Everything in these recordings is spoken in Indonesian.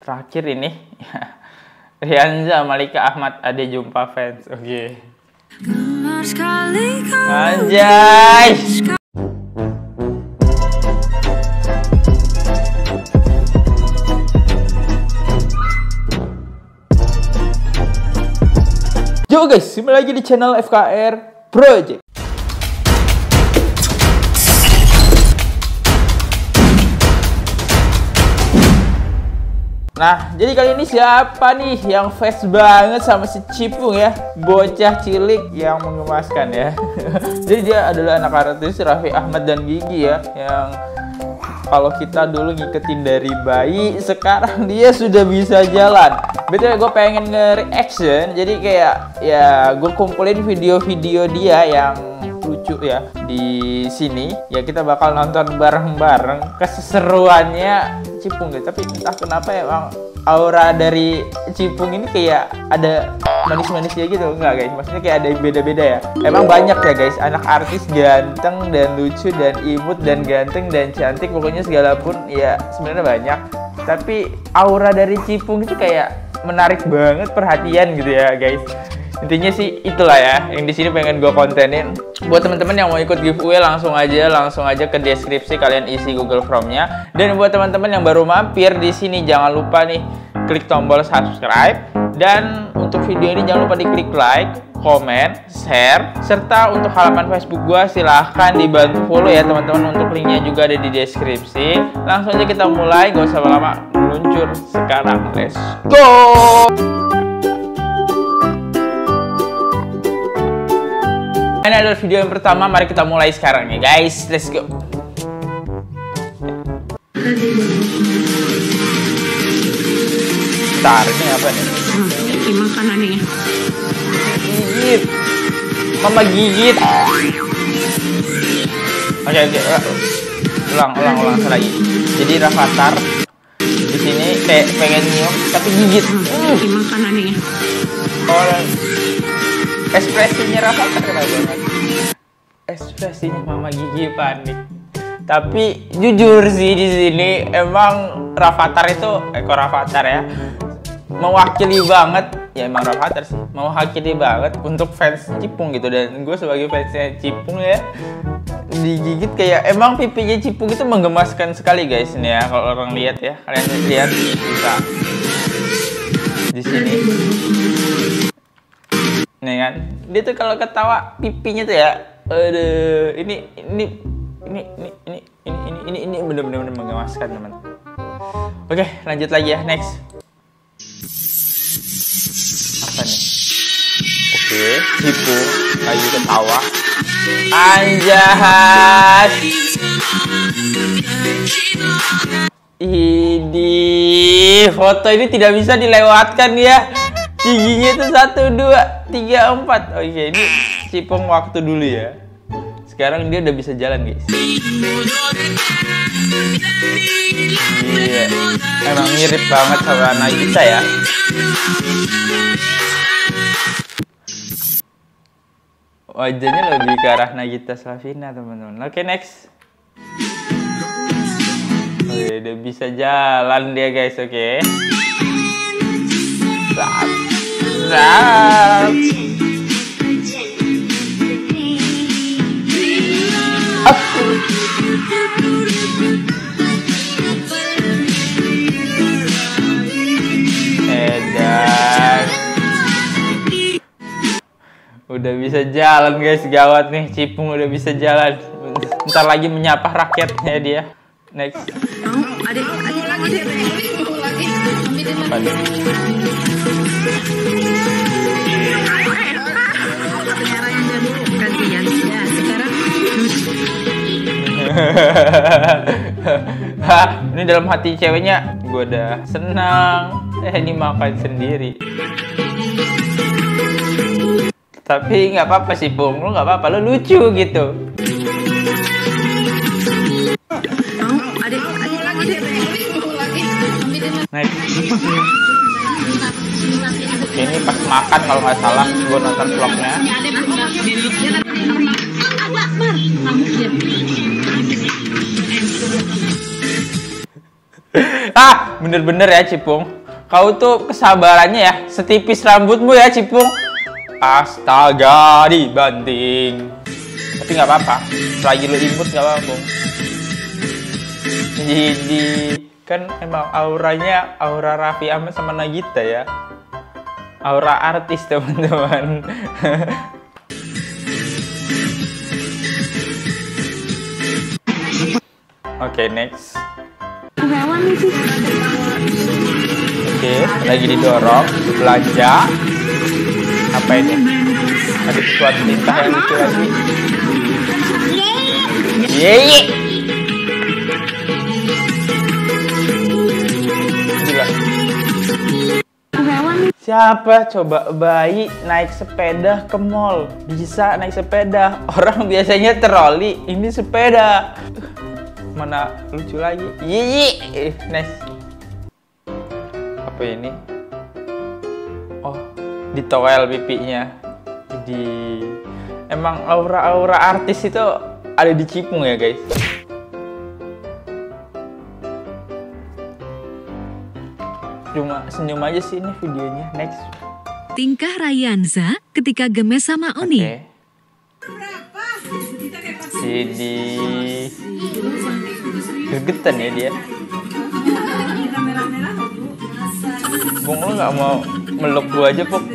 terakhir ini. Rianza Malika Ahmad Ade jumpa fans. Oke. Anjay. Yo guys, kembali lagi di channel FKR Project. Nah, jadi kali ini siapa nih yang fans banget sama si Cipung ya? Bocah cilik yang menggemaskan ya. Jadi dia adalah anak artis Raffi Ahmad dan Gigi ya, yang kalau kita dulu ngikutin dari bayi, sekarang dia sudah bisa jalan. Betul, gue pengen nge-reaction, jadi kayak ya gue kumpulin video-video dia yang lucu ya di sini. Ya kita bakal nonton bareng-bareng keseruannya Cipung gitu. Tapi entah kenapa emang aura dari Cipung ini kayak ada manis-manisnya gitu, enggak guys? Maksudnya kayak ada yang beda-beda ya. Emang banyak ya guys, anak artis ganteng dan lucu dan imut dan ganteng dan cantik, pokoknya segala pun ya sebenarnya banyak. Tapi aura dari Cipung itu kayak menarik banget perhatian gitu ya guys. Intinya sih itulah ya yang di sini pengen gue kontenin. Buat teman-teman yang mau ikut giveaway langsung aja ke deskripsi, kalian isi Google Form-nya. Dan buat teman-teman yang baru mampir di sini jangan lupa nih klik tombol subscribe, dan untuk video ini jangan lupa diklik like, komen, share, serta untuk halaman Facebook gue silahkan dibantu follow ya teman-teman. Untuk linknya juga ada di deskripsi. Langsung aja kita mulai, gak usah lama meluncur sekarang. Let's go. Ini adalah video yang pertama, mari kita mulai sekarang ya guys, let's go. Bentar, ini apa nih? Ini makanannya. Gigit, mama gigit. Oke, ulang lagi. Jadi Rafathar di sini kayak pengen nyium tapi gigit. Ini makanannya. Oh, ekspresinya Rafathar keren banget. Ekspresinya Mama Gigi panik. Tapi jujur sih di sini emang Rafathar itu Rafathar ya, mewakili banget ya, emang Rafathar sih mewakili banget untuk fans Cipung gitu. Dan gue sebagai fansnya Cipung ya, digigit kayak emang pipinya Cipung itu menggemaskan sekali guys. Ini ya kalau orang lihat ya, kalian lihat bisa di sini. Nih kan, dia tuh kalau ketawa pipinya tuh ya, aduh, ini bener-bener menggemaskan teman. Oke, lanjut lagi ya, next. Apa nih? Oke, Cipung lagi ketawa. Anjay. Ini foto ini tidak bisa dilewatkan ya. Giginya itu 1, 2, 3, 4. Oke, ini Cipung waktu dulu ya. Sekarang dia udah bisa jalan guys. Iya, emang mirip banget sama Nagita ya. Wajahnya lebih ke arah Nagita Slavina teman-teman. Oke, next. Oke, udah bisa jalan dia guys. Oke. Aku edan. Udah bisa jalan guys, gawat nih, Cipung udah bisa jalan. Bentar lagi menyapa rakyatnya dia. Next. Adik. Ini dalam hati ceweknya, gue udah senang. Ini makan sendiri. Tapi nggak apa-apa sih Pung, lu nggak apa-apa, lu lucu gitu. Adik. Next. Ini pas makan kalau nggak salah, gue nonton vlognya. Bener-bener ya Cipung. Kau tuh kesabarannya ya, setipis rambutmu ya, Cipung. Astaga, dibanting. Tapi nggak apa-apa, selagi lu imut nggak apa-apa. Jadi kan emang auranya aura Raffi Ahmad sama Nagita ya. Aura artis, teman-teman. Oke, next. Oke, lagi didorong, belanja. Apa ini? Ada sesuatu tintah yang lucu lagi. Yeay. Gila. Siapa coba bayi naik sepeda ke mall? Bisa naik sepeda. Orang biasanya troli, ini sepeda. Mana lucu lagi. Yeay. Nice. Apa ini? Oh, ditowel pipinya. Jadi emang aura-aura artis itu ada di Cipung ya, guys. Cuma senyum aja sih ini videonya. Next. Tingkah Ryanza ketika gemes sama Oni. Oke. Jadi gegetan ya dia. Bung, lu nggak mau meluk gua aja, Pok?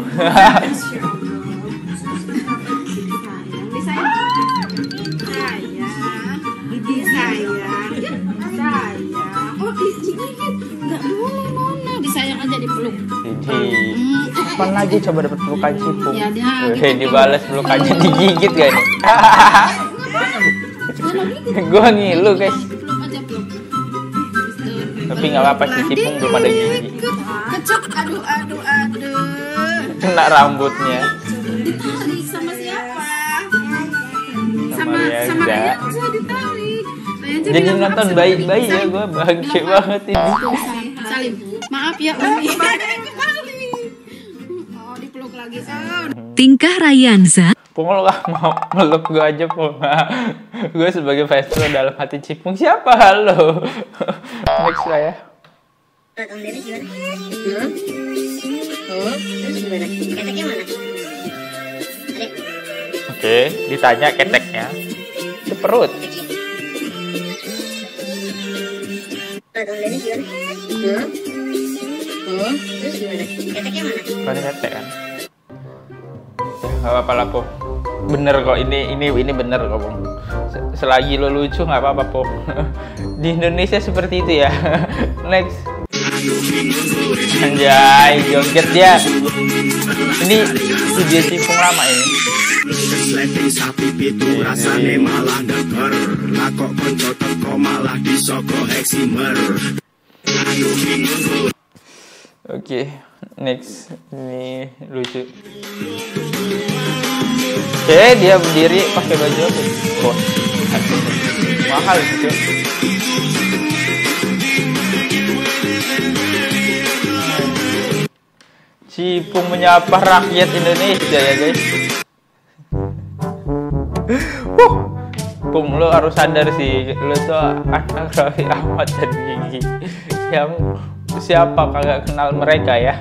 Disayang aja dipeluk. Jadi, kapan lagi coba dapat pelukan Cipung? Ya, dia Wih, dibalas pelukannya digigit gak nih? Gua ngilu, guys. peluk aja peluk. Tapi nggak apa-apa sih, Cipung belum ada gigi. Kecok, aduh. Kena rambutnya. Ditarik sama siapa? Sama Ryanza. Ryanza ditarik. Ryanza Jadi bilang, nonton "Maaf, bayi-bayi ya, gue bahagia banget ini. Salim, maaf ya Umi. Oh, dipeluk lagi. Tingkah Ryanza Pung, lo gak mau meluk gue aja, Pung. Gue sebagai fans lo dalam hati Cipung, siapa lo? Next lah ya. Oke, ditanya keteknya. Itu perut. Bukan ketek kan? Ya, gak apa-apa lah, Pung. Bener kok, ini bener kok, Pung. Selagi lo lucu nggak apa-apa, Pung. Di Indonesia seperti itu ya. Next. Anjay, joget dia. Ini video Cipung lama ini. Sleting sapi pitu rasane malah deger. Lah kok konco teko malah disoko heksimer. Oke, next. Ini lucu. Oke, dia berdiri pakai baju apa? Oh, mahal gitu. Cipung menyapa rakyat Indonesia ya, guys. Pung, lo harus sadar sih, lo tuh anak Raffi Ahmad dan Gigi. Yang siapa kagak kenal mereka ya.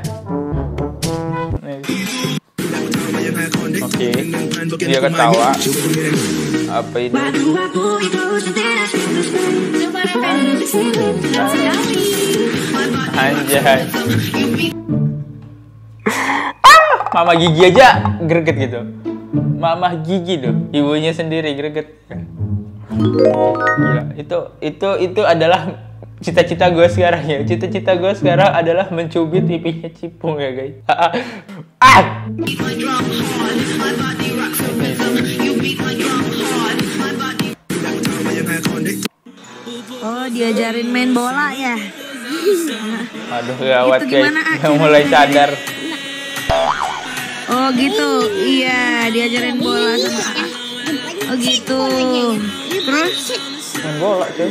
Oke, dia ketawa. Apa ini? Anjay. Mama Gigi aja greget gitu. Mama Gigi tuh, ibunya sendiri greget. Gila, itu adalah cita-cita gue sekarang ya. Cita-cita gue sekarang adalah mencubit pipinya Cipung ya, guys. Oh, diajarin main bola ya? Aduh, gawat, Itu guys. gimana, Yang mulai sadar. Oh gitu, iya diajarin bola sama Oh gitu. Terus? Main bola, coy.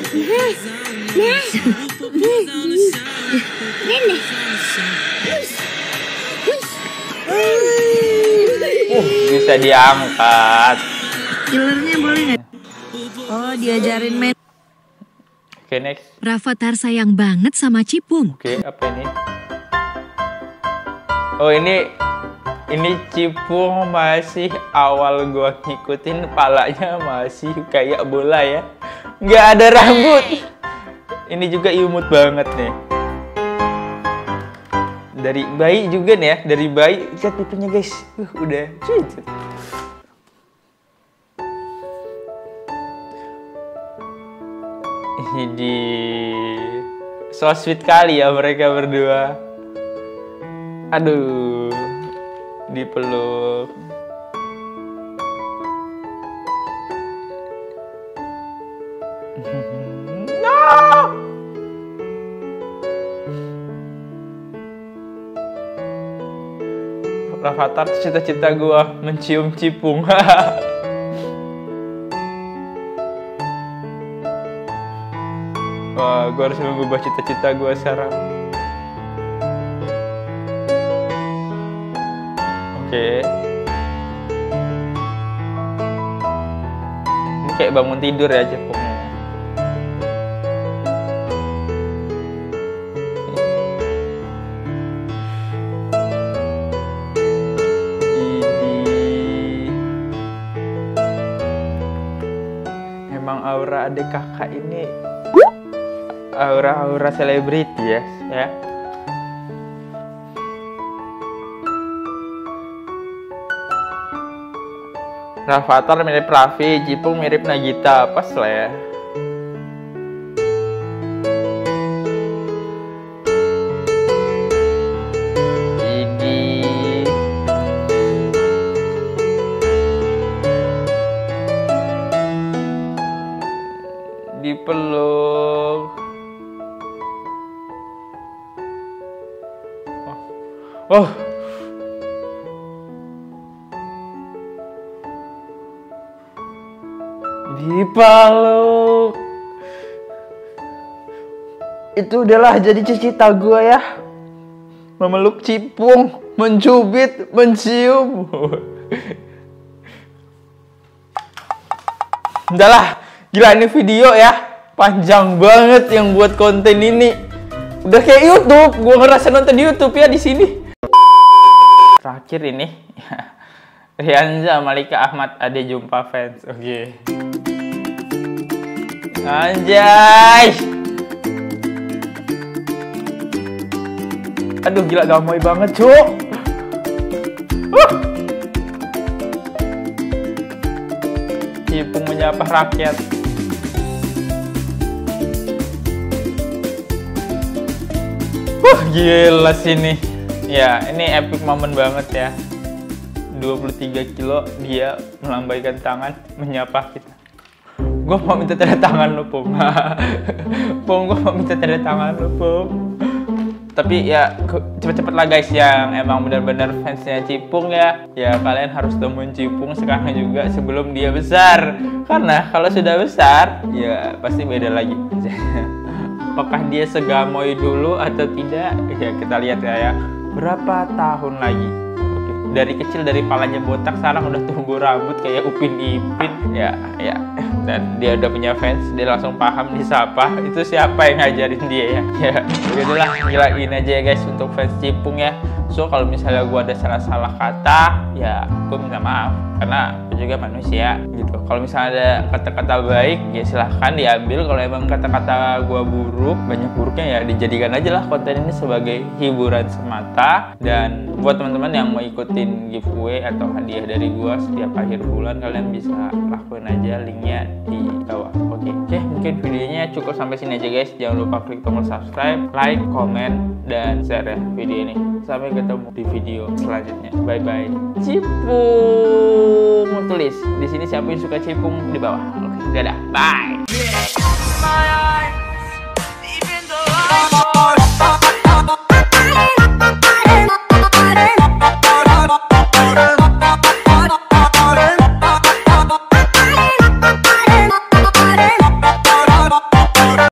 Bisa diangkat. Killernya boleh nggak? Oh, diajarin main. Oke, next. Rafathar sayang banget sama Cipung. Oke, apa ini? Oh ini Cipung masih awal gua ngikutin, palanya masih kayak bola ya, nggak ada rambut. Ini juga imut banget nih. Dari bayi juga nih ya, dari bayi. Lihat pipinya guys, udah cuit. Ini so sweet kali ya mereka berdua. Aduh, dipeluk. No! Rafathar, cita-cita gua mencium Cipung. Wah, gua harus mengubah cita-cita gua sekarang. Oke. Ini kayak bangun tidur ya Cipungnya. Emang aura adik kakak ini aura selebriti ya. Rafathar mirip Raffi, Cipung mirip Nagita, pas lah ya. Ini dipeluk. Oh. Dipeluk. Itu udahlah jadi cita-cita gue ya, memeluk Cipung, mencubit, mencium. Udahlah, gila ini video ya, panjang banget yang buat konten ini. Udah kayak YouTube, gue ngerasa nonton YouTube ya di sini. Terakhir ini, Rianza Malika Ahmad Ade jumpa fans. Oke. Anjay. Aduh gila gamoy banget cuk. Cipung menyapa rakyat. Gila sini. Ya ini epic moment banget ya. 23 kilo dia melambaikan tangan menyapa kita. Gue mau minta tanda tangan lu, Pung. Pung, gue mau minta tanda tangan lu, Pung. Tapi ya cepet-cepet lah guys yang emang benar-benar fansnya Cipung ya. Ya kalian harus temuin Cipung sekarang juga sebelum dia besar. Karena kalau sudah besar ya pasti beda lagi. Apakah dia segamoy dulu atau tidak? Ya kita lihat ya. Berapa tahun lagi? Dari kecil, dari palanya botak, sekarang udah tumbuh rambut kayak Upin Ipin ya. Dan dia udah punya fans, dia langsung paham disapa itu siapa yang ngajarin dia ya. Begitulah, gilain aja ya guys untuk fans Cipung ya. So kalau misalnya gue ada salah-salah kata ya gue minta maaf karena gue juga manusia gitu. Kalau misalnya ada kata-kata baik ya silahkan diambil. Kalau emang kata-kata gue buruk, banyak buruknya ya dijadikan aja lah konten ini sebagai hiburan semata. Dan buat teman-teman yang mau ikutin giveaway atau hadiah dari gue setiap akhir bulan, kalian bisa lakuin aja, linknya di bawah. Oke, mungkin videonya cukup sampai sini aja guys. Jangan lupa klik tombol subscribe, like, komen, dan share ya video ini. Sampai ketemu di video selanjutnya. Bye bye. Cipung, tulis di sini siapa yang suka Cipung di bawah. Oke, dadah. Bye.